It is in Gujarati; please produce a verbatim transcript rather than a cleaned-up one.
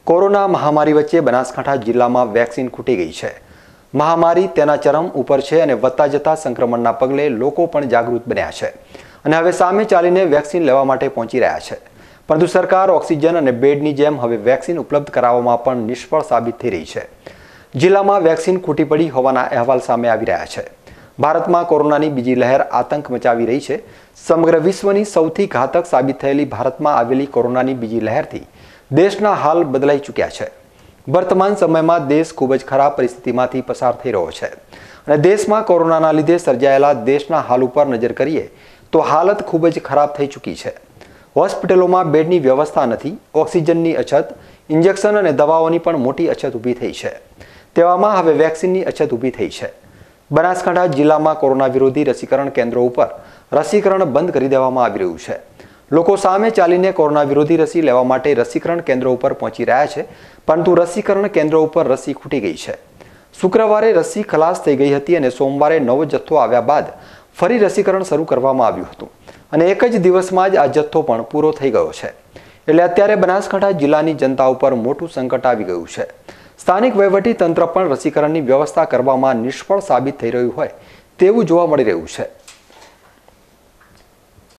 કોરોના મહામારી વચ્ચે બનાસકાંઠા જિલ્લામાં વેક્સિન ખૂટી ગઈ છે। મહામારી તેના ચરમ ઉપર છે અને વધતા જતા સંક્રમણના પગલે લોકો પણ જાગૃત બન્યા છે અને હવે સામે ચાલીને વેક્સિન લેવા માટે પહોંચી રહ્યા છે। પરંતુ સરકાર ઓક્સિજન અને બેડની જેમ હવે વેક્સિન ઉપલબ્ધ કરાવવામાં પણ નિષ્ફળ સાબિત થઈ રહી છે। જિલ્લામાં વેક્સિન ખૂટી પડી હોવાના અહેવાલ સામે આવી રહ્યા છે। ભારતમાં કોરોનાની બીજી લહેર આતંક મચાવી રહી છે। સમગ્ર વિશ્વની સૌથી ઘાતક સાબિત થયેલી ભારતમાં આવેલી કોરોનાની બીજી લહેરથી દેશના હાલ બદલાઈ ચૂક્યા છે। વર્તમાન સમયમાં દેશ ખૂબ જ ખરાબ પરિસ્થિતિમાંથી પસાર થઈ રહ્યો છે અને દેશમાં કોરોનાના લીધે સર્જાયેલા દેશના હાલ ઉપર નજર કરીએ તો હાલત ખૂબ જ ખરાબ થઈ ચૂકી છે। હોસ્પિટલોમાં બેડની વ્યવસ્થા નથી, ઓક્સિજનની અછત, ઇન્જેક્શન અને દવાઓની પણ મોટી અછત ઊભી થઈ છે। તેવામાં હવે વેક્સિનની અછત ઊભી થઈ છે। બનાસકાંઠા જિલ્લામાં કોરોના વિરોધી રસીકરણ કેન્દ્રો ઉપર રસીકરણ બંધ કરી દેવામાં આવી રહ્યું છે। લોકો સામે ચાલીને કોરોના વિરોધી રસી લેવા માટે રસીકરણ કેન્દ્રો ઉપર પહોંચી રહ્યા છે, પરંતુ રસીકરણ કેન્દ્રો ઉપર રસી ખૂટી ગઈ છે। શુક્રવારે રસી ખલાસ થઈ ગઈ હતી અને સોમવારે નવો જથ્થો આવ્યા બાદ ફરી રસીકરણ શરૂ કરવામાં આવ્યું હતું અને એક જ દિવસમાં જ આ જથ્થો પણ પૂરો થઈ ગયો છે। એટલે અત્યારે બનાસકાંઠા જિલ્લાની જનતા ઉપર મોટું સંકટ આવી ગયું છે। સ્થાનિક વહીવટી તંત્ર પણ રસીકરણની વ્યવસ્થા કરવામાં નિષ્ફળ સાબિત થઈ રહ્યું હોય તેવું જોવા મળી રહ્યું છે।